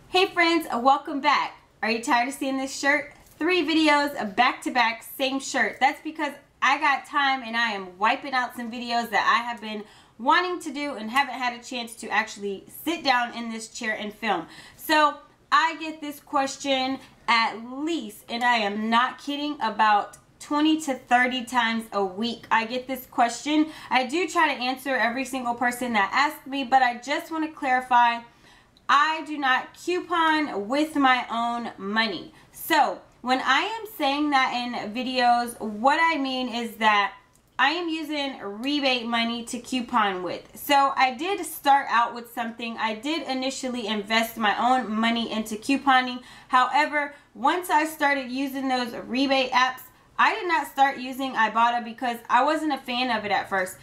Hey friends, welcome back. Are you tired of seeing this shirt? 3 videos back to back, same shirt. That's because I got time and I am wiping out some videos that I have been wanting to do and haven't had a chance to actually sit down in this chair and film. So I get this question at least, and I am not kidding, about 20 to 30 times a week. I get this question. I do try to answer every single person that asks me, but I just want to clarify, I do not coupon with my own money. So when I am saying that in videos, what I mean is that I am using rebate money to coupon with. So I did start out with something. I did initially invest my own money into couponing. However, once I started using those rebate apps, I did not start using Ibotta because I wasn't a fan of it at first.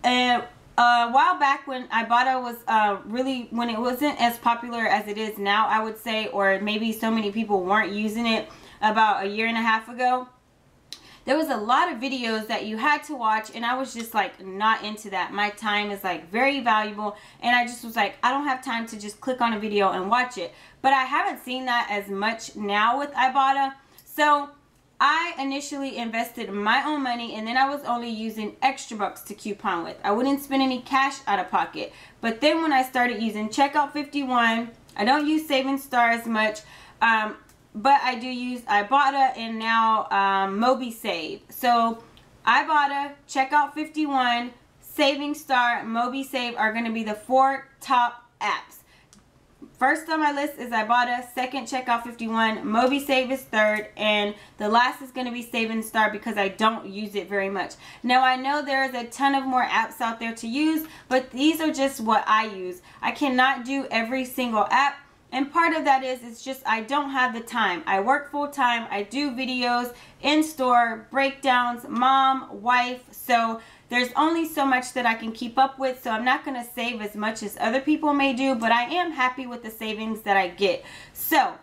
A while back when Ibotta was when it wasn't as popular as it is now, I would say, or maybe so many people weren't using it about a year and a half ago, there was a lot of videos that you had to watch, and I was just like not into that. My time is like very valuable, and I just was like, I don't have time to just click on a video and watch it. But I haven't seen that as much now with Ibotta. So I initially invested my own money, and then I was only using extra bucks to coupon with. I wouldn't spend any cash out of pocket. But then when I started using Checkout 51, I don't use Saving Star as much, but I do use Ibotta and now MobiSave. So Ibotta, Checkout 51, Saving Star, MobiSave are going to be the 4 top apps. First on my list is Ibotta, second Checkout 51, MobiSave is third, and the last is going to be Saving Star because I don't use it very much. Now I know there's a ton of more apps out there to use, but these are just what I use. I cannot do every single app, and part of that is it's just I don't have the time. I work full time, I do videos, in-store, breakdowns, mom, wife, so there's only so much that I can keep up with, so I'm not going to save as much as other people may do, but I am happy with the savings that I get. So,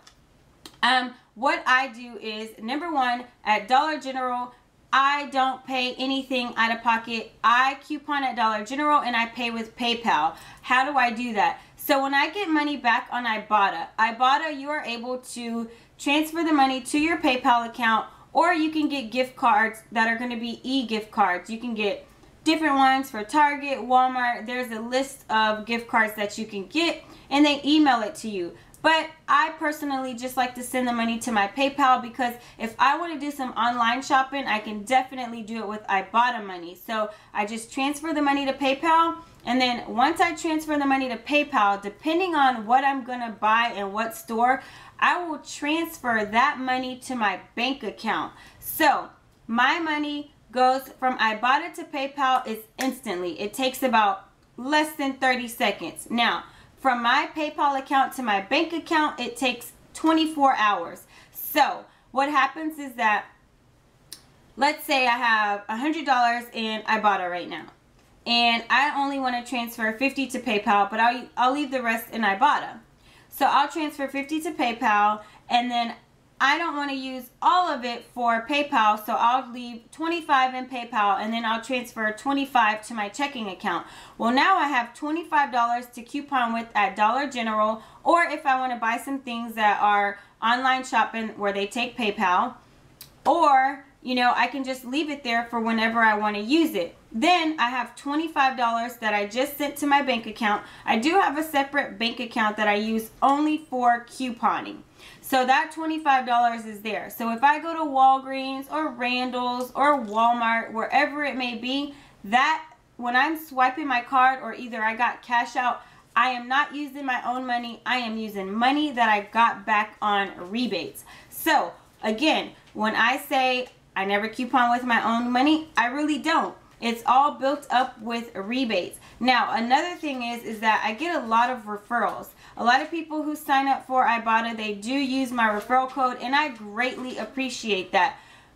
what I do is, number one, at Dollar General, I don't pay anything out of pocket. I coupon at Dollar General and I pay with PayPal. How do I do that? So when I get money back on Ibotta, you are able to transfer the money to your PayPal account, or you can get gift cards that are going to be e-gift cards. You can get different ones for Target, Walmart. There's a list of gift cards that you can get, and they email it to you. But I personally just like to send the money to my PayPal because if I want to do some online shopping, I can definitely do it with Ibotta money. So I just transfer the money to PayPal, and then once I transfer the money to PayPal, depending on what I'm going to buy and what store, I will transfer that money to my bank account. So my money goes from Ibotta to PayPal is instantly. It takes about less than 30 seconds. Now, from my PayPal account to my bank account, it takes 24 hours. So what happens is that, let's say I have $100 in Ibotta right now, and I only want to transfer 50 to PayPal, but I'll leave the rest in Ibotta. So I'll transfer 50 to PayPal, and then I don't want to use all of it for PayPal, so I'll leave 25 in PayPal, and then I'll transfer 25 to my checking account. Well, now I have $25 to coupon with at Dollar General, or if I want to buy some things that are online shopping where they take PayPal, or, you know, I can just leave it there for whenever I want to use it. Then I have $25 that I just sent to my bank account. I do have a separate bank account that I use only for couponing. So that $25 is there. So if I go to Walgreens or Randall's or Walmart, wherever it may be, that when I'm swiping my card or either I got cash out, I am not using my own money. I am using money that I got back on rebates. So again, when I say I never coupon with my own money, I really don't. It's all built up with rebates. Now, another thing is that I get a lot of referrals. A lot of people who sign up for Ibotta, they do use my referral code, and I greatly appreciate that.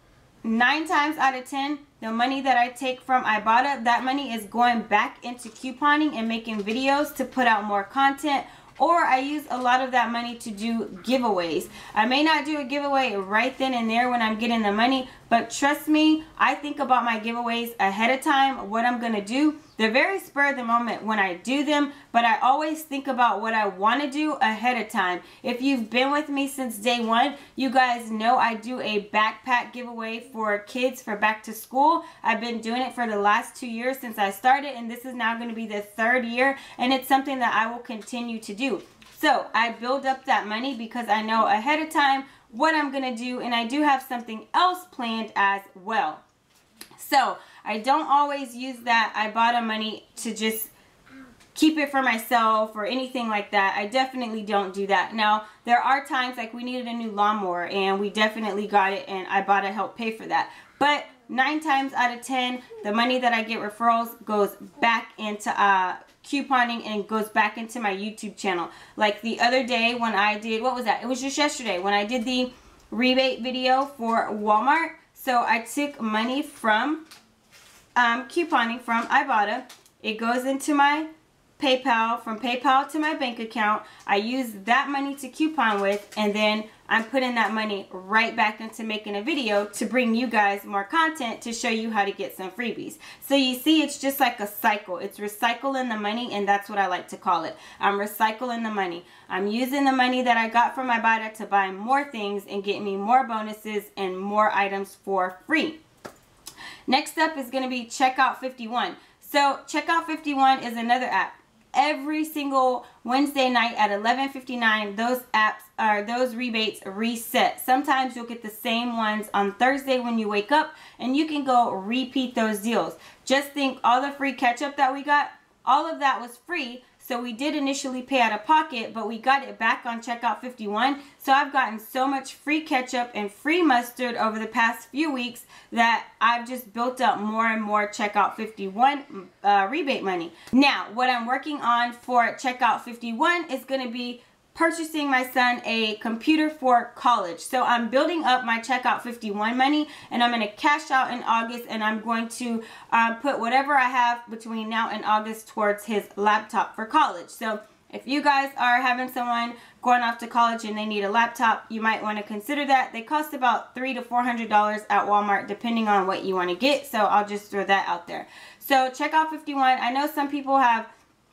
9 times out of 10, the money that I take from Ibotta, that money is going back into couponing and making videos to put out more content, or I use a lot of that money to do giveaways. I may not do a giveaway right then and there when I'm getting the money, but trust me, I think about my giveaways ahead of time, what I'm going to do. They're very spur of the moment when I do them, but I always think about what I want to do ahead of time. If you've been with me since day one, you guys know I do a backpack giveaway for kids for back to school. I've been doing it for the last 2 years since I started, and this is now going to be the 3rd year, and it's something that I will continue to do. So I build up that money because I know ahead of time what I'm going to do, and I do have something else planned as well. So I don't always use that Ibotta money to just keep it for myself or anything like that. I definitely don't do that. Now, there are times like we needed a new lawnmower and we definitely got it and Ibotta helped pay for that. But 9 times out of 10, the money that I get referrals goes back into couponing and goes back into my YouTube channel. Like the other day when I did, what was that? It was just yesterday when I did the rebate video for Walmart. So I took money from couponing from Ibotta. It goes into my PayPal, from PayPal to my bank account. I use that money to coupon with, and then I'm putting that money right back into making a video to bring you guys more content to show you how to get some freebies. So you see, it's just like a cycle. It's recycling the money, and that's what I like to call it. I'm recycling the money. I'm using the money that I got from Ibotta to buy more things and get me more bonuses and more items for free. Next up is going to be Checkout 51. So Checkout 51 is another app. Every single Wednesday night at 11:59, those rebates reset. Sometimes you'll get the same ones on Thursday when you wake up, and you can go repeat those deals. Just think, all the free ketchup that we got, all of that was free. So we did initially pay out of pocket, but we got it back on Checkout 51. So I've gotten so much free ketchup and free mustard over the past few weeks that I've just built up more and more Checkout 51 rebate money. Now, what I'm working on for Checkout 51 is going to be purchasing my son a computer for college. So I'm building up my Checkout 51 money, and I'm going to cash out in August, and I'm going to put whatever I have between now and August towards his laptop for college. So if you guys are having someone going off to college and they need a laptop, you might want to consider that. They cost about $300 to $400 at Walmart depending on what you want to get. So I'll just throw that out there. So Checkout 51, I know some people have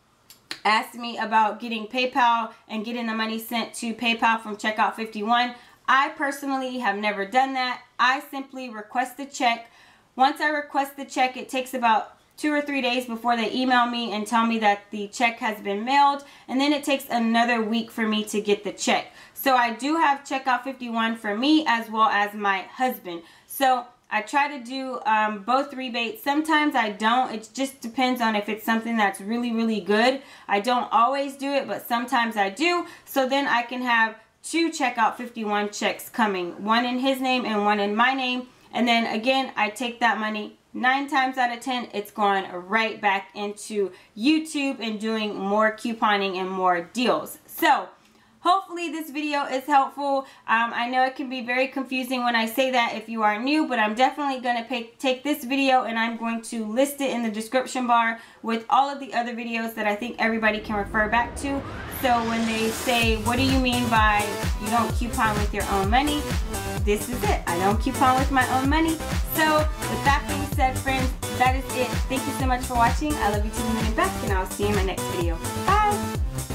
asked me about getting PayPal and getting the money sent to PayPal from Checkout 51. I personally have never done that. I simply request the check. Once I request the check, it takes about 2 or 3 days before they email me and tell me that the check has been mailed, and then it takes another week for me to get the check. So I do have Checkout 51 for me as well as my husband. So I try to do both rebates. Sometimes I don't. It just depends on if it's something that's really, really good. I don't always do it, but sometimes I do. So then I can have 2 Checkout 51 checks coming. One in his name and one in my name. And then again, I take that money. 9 times out of 10, it's going right back into YouTube and doing more couponing and more deals. So hopefully this video is helpful. I know it can be very confusing when I say that if you are new, but I'm definitely going to take this video and I'm going to list it in the description bar with all of the other videos that I think everybody can refer back to. So when they say, what do you mean by you don't coupon with your own money? This is it. I don't coupon with my own money. So with that being said, friends, that is it. Thank you so much for watching. I love you to the moon and back, and I'll see you in my next video. Bye!